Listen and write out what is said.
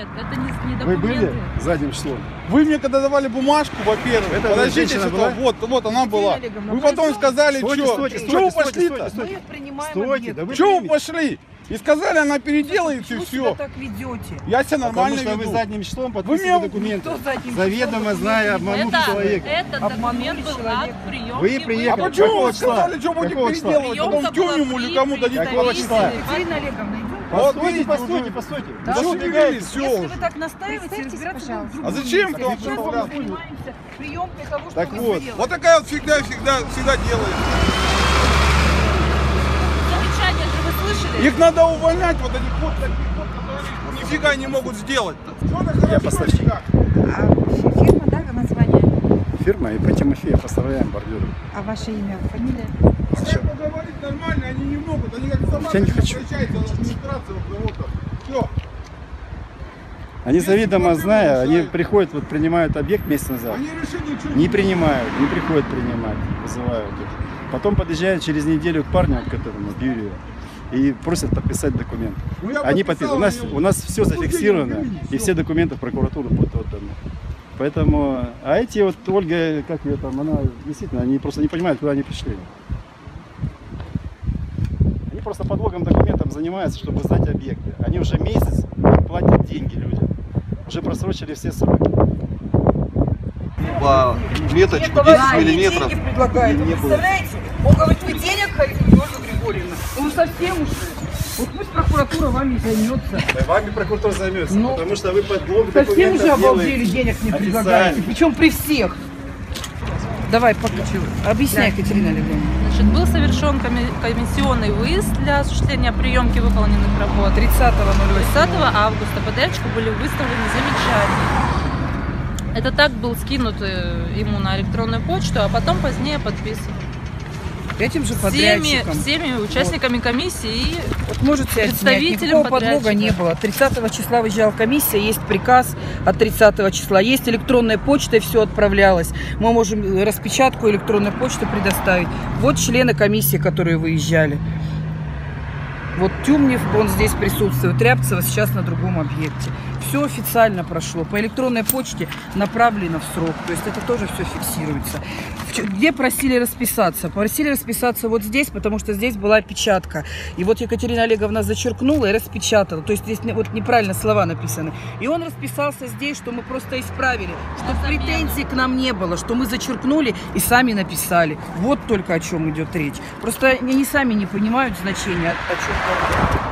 Нет, это не Вы документы. были задним числом? Вы мне когда давали бумажку, во-первых, Это подождите, женщина что была? вот она была. Олеговна, Вы потом пойдем. сказали, Стойте, что стойте, вы стойте, пошли-то? стойте. Мы принимаем Стойте, объект. да вы Чего вы примите. пошли? И сказали, она переделает и Почему все. себя так ведете? Я себя Потому нормально что вы веду. задним числом меня- подписывали документы. Кто задним Заведомо числом зная, документы обманув человека. Этот Обманули документ был человека. от приемки. Вы приехали. А почему Какого вы числа? сказали, что будете Какого числа? переделывать? Потом Приемка была тюнем или при кому-то дадите? Какого числа? Екатерина Олеговна, идем. Постойте, видите, постойте, уже. постойте. Да, Вы что что, убегаете? убегаете? Все Если уже. вы так настаиваете, Представьтесь, разбираться пожалуйста. друг А в друге. зачем это Сейчас вообще мы понравилось? занимаемся приемкой того, что Так вы вот. сделали. Вот такая вот всегда делает. Замечания же вы слышали? Их надо увольнять, вот этих вот таких вот, которые нифига не могут сделать. Я поставщик. А фирма, да, название? Фирма ИП Тимофеев, поставляем бордюры. А ваше имя, фамилия? Хотят поговорить нормально, они не могут. Они как собака Я не хочу. обращаются в администрацию кого-то. Все. Они заведомо зная, они приходят, вот принимают объект месяц назад. Они решили, что Не принимают, не приходят принимать, вызывают их. Потом подъезжают через неделю к парню, к этому, к Юрию, и просят подписать документ. Ну, я Они подписал, подписывают. У нас все зафиксировано, и все документы в прокуратуру будут отданы. Поэтому, а эти вот, Ольга, как ее там, она действительно, они просто не понимают, куда они пришли. Они просто подлогом документам занимаются, чтобы сдать объекты. Они уже месяц платят деньги людям. Уже просрочили все сроки. По меточку 10 миллиметров. Деньги предлагает. Вы представляете? Он говорит, вы денег хотите, Ольга Григорьевна? Вы совсем ушли. Вот пусть прокуратура вами займется. Вами прокуратура займется, Ну, потому что вы подлог Совсем документов уже обалдели, делаете денег не официально. предлагаете. Причем при всех. Давай, объясняй, Екатерина Олеговна. Значит, был совершен комиссионный выезд для осуществления приемки выполненных работ. 30.08. 30 августа подрядчику были выставлены замечания. Это так был скинут ему на электронную почту, а потом позднее подписан. Этим же подрядчиком. Всеми участниками комиссии и Вот можете отснять, представителем никакого подлога подрядчика. не было. 30 числа выезжала комиссия, есть приказ от 30 числа, есть электронная почта, и все отправлялось. Мы можем распечатку электронной почты предоставить. Вот члены комиссии, которые выезжали. Вот Тюмнев, он здесь присутствует, Рябцева сейчас на другом объекте. Все официально прошло, по электронной почте направлено в срок, то есть это тоже все фиксируется. Где просили расписаться? Просили расписаться вот здесь, потому что здесь была опечатка. И вот Екатерина Олеговна зачеркнула и распечатала, то есть здесь вот неправильно слова написаны. И он расписался здесь, что мы просто исправили, что претензий к нам не было, что мы зачеркнули и сами написали. Вот только о чем идет речь. Просто они сами не понимают значения, о чем говорят.